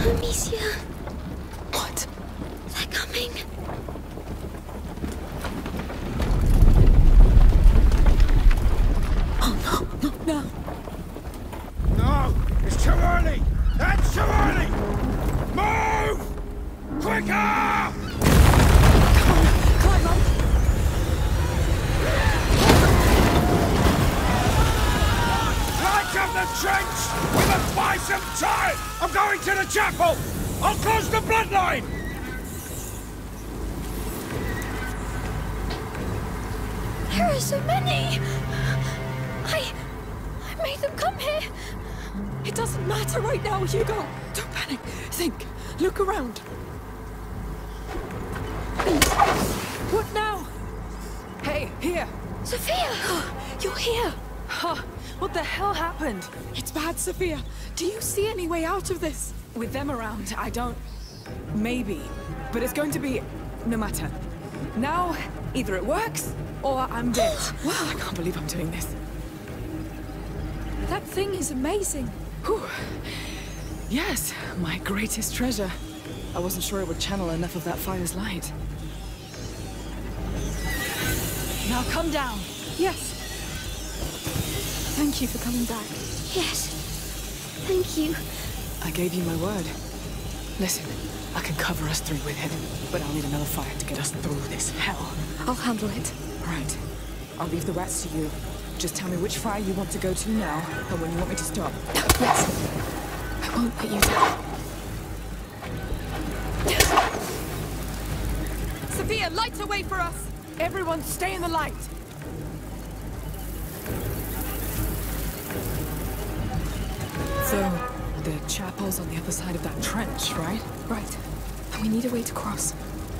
Amicia. What? They're coming. Oh, no, no, no. No! It's too early! It's too early! Move! Quicker! Come on, climb up. Light up the trench! We must buy some time! I'm going to the chapel! I'll close the bloodline! There are so many! I made them come here! It doesn't matter right now, Hugo. Don't panic. Think. Look around. What now? Hey, here. Sophia! You're here. Huh. What the hell happened? It's bad, Sophia. Do you see any way out of this? With them around, I don't... Maybe. But it's going to be... no matter. Now, either it works, or I'm dead. Wow, I can't believe I'm doing this. That thing is amazing. Whew. Yes, my greatest treasure. I wasn't sure it would channel enough of that fire's light. Now come down. Yes. Thank you for coming back. Yes. Thank you. I gave you my word. Listen, I can cover us three with it, but I'll need another fire to get us through this hell. I'll handle it. Right. I'll leave the rats to you. Just tell me which fire you want to go to now, and when you want me to stop. Yes. I won't put you down. Sophia, light a way for us! Everyone, stay in the light! So, the chapel's on the other side of that trench, right? Right. And we need a way to cross.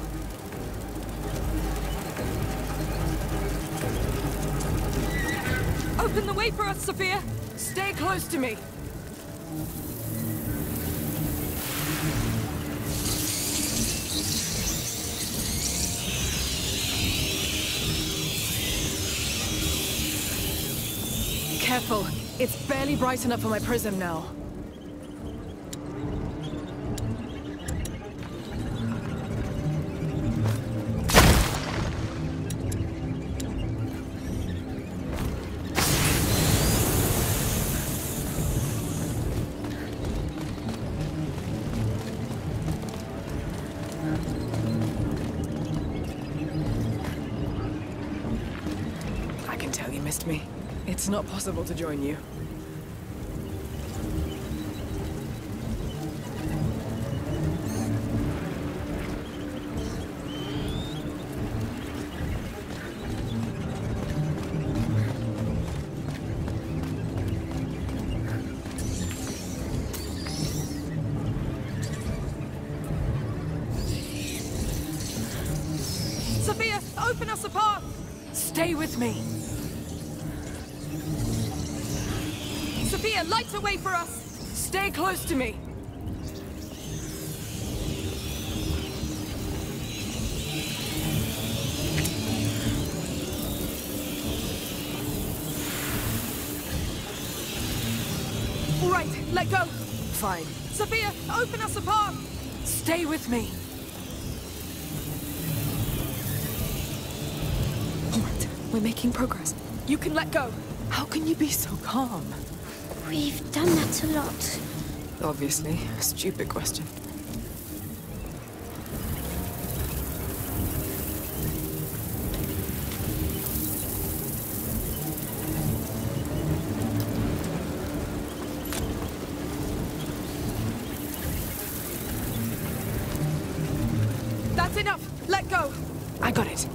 Open the way for us, Sophia! Stay close to me! Careful. It's barely bright enough for my prism now. I can tell you missed me. It's not possible to join you. Sophia, open us a path! Stay with me! Sophia, light a way for us! Stay close to me! All right, let go! Fine. Sophia, open us a path! Stay with me! All right. We're making progress. You can let go! How can you be so calm? We've done that a lot. Obviously, a stupid question. That's enough! Let go! I got it.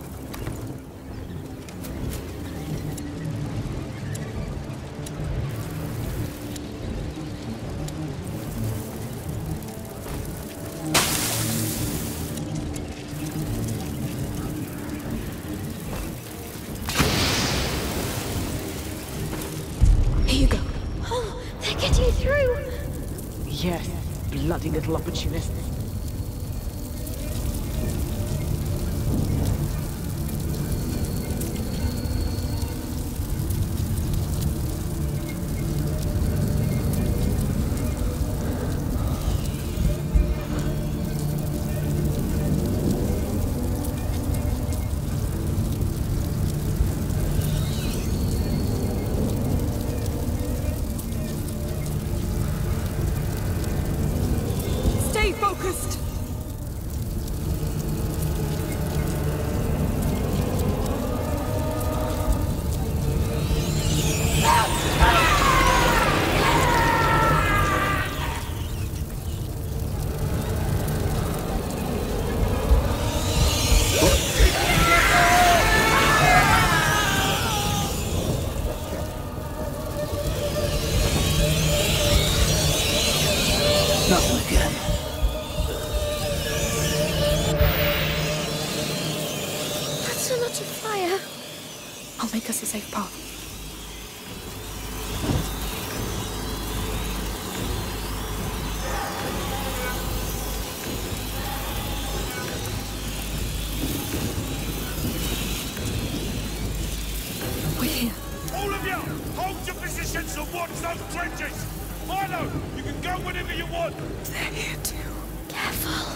Here you go. Oh, they're getting through. Yes, bloody little opportunists. Stay focused. Nothing again. That's a lot of fire. I'll make us a safe path. We're here. All of you, hold your positions and watch those trenches. Milo, you can go whenever you want. They're here too. Careful.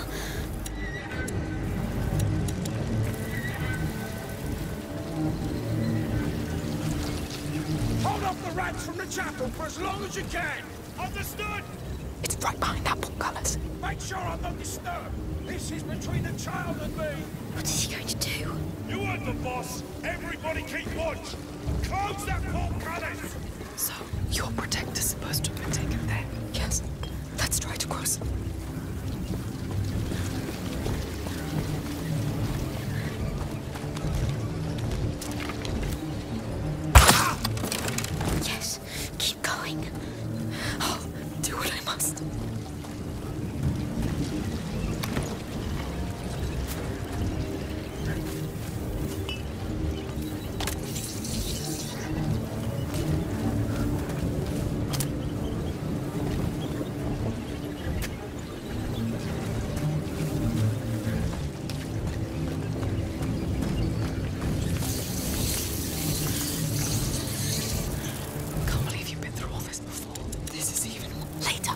Hold off the rats from the chapel for as long as you can. Understood? It's right behind that portcullis. Make sure I'm not disturbed. This is between the child and me. What is he going to do? You heard the boss. Everybody keep watch. Close that portcullis. So, your protector's supposed to have been taken there? Yes. Let's try to cross. Yes, keep going. I'll do what I must. Can't believe you've been through all this before. This is even later.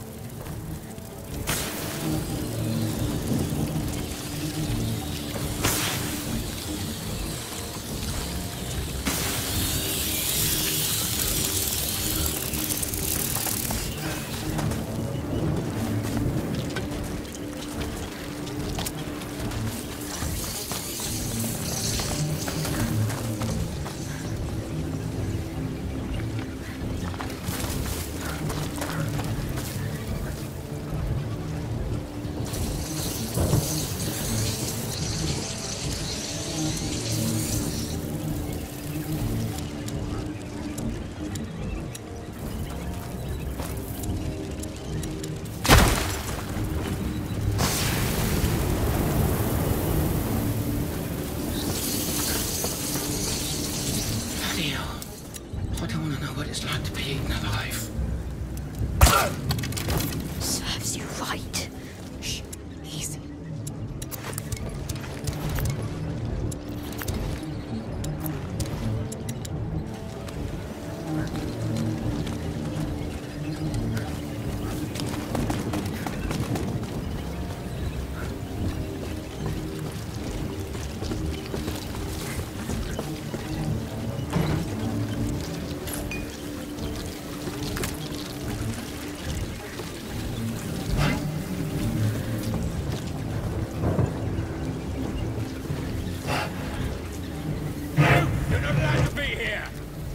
Bloody hell. I don't want to know what it's like to be eaten alive. Serves you right. Shh. Easy. You're not allowed to be here.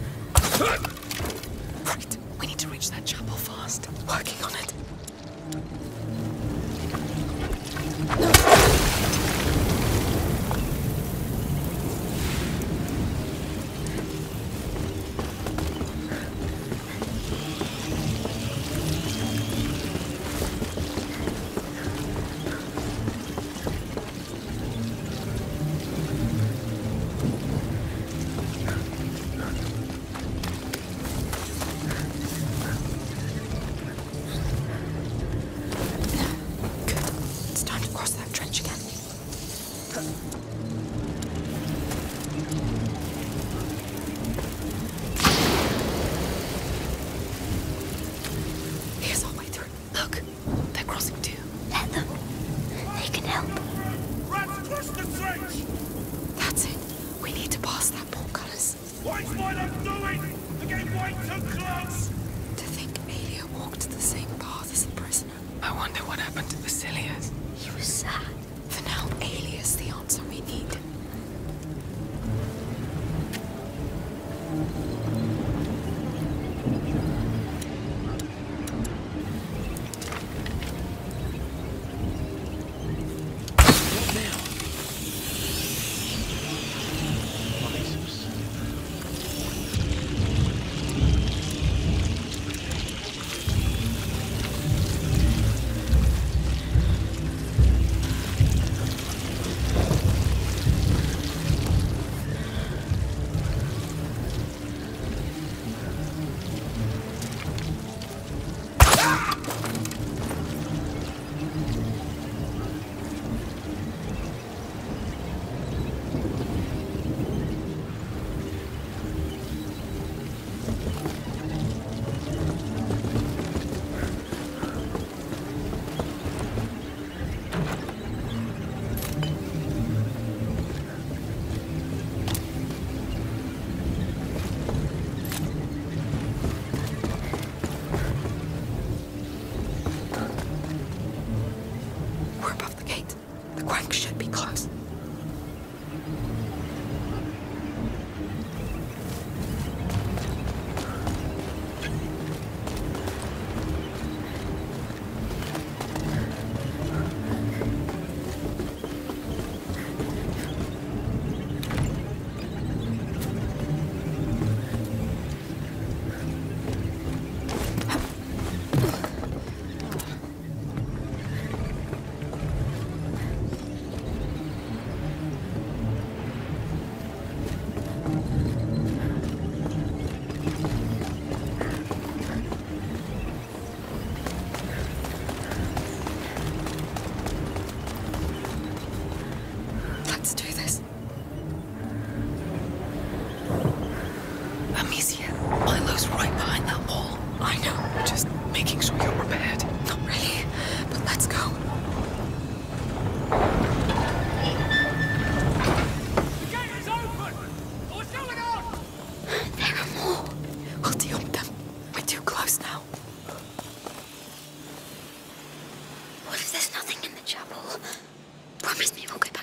Right. We need to reach that chapel fast. Working on it. It's time to cross that trench again. Here's our way through. Look, they're crossing too. Let them. They can help. Rats cross the trench. That's it. We need to pass that portcullis. What's Milo doing? They're getting way too close. To think Alia walked the same path as the prisoner. I wonder what happened to the Silius. He was sad. For now, Alias the answer we need. We're above the gate. The crank should be close. Let's do this. Amicia, Milo's right behind that wall. I know. Just making sure you're prepared. Not really, but let's go. The gate is open! What's going on? There are more. We'll deal with them. We're too close now. What if there's nothing in the chapel? Promise me we'll get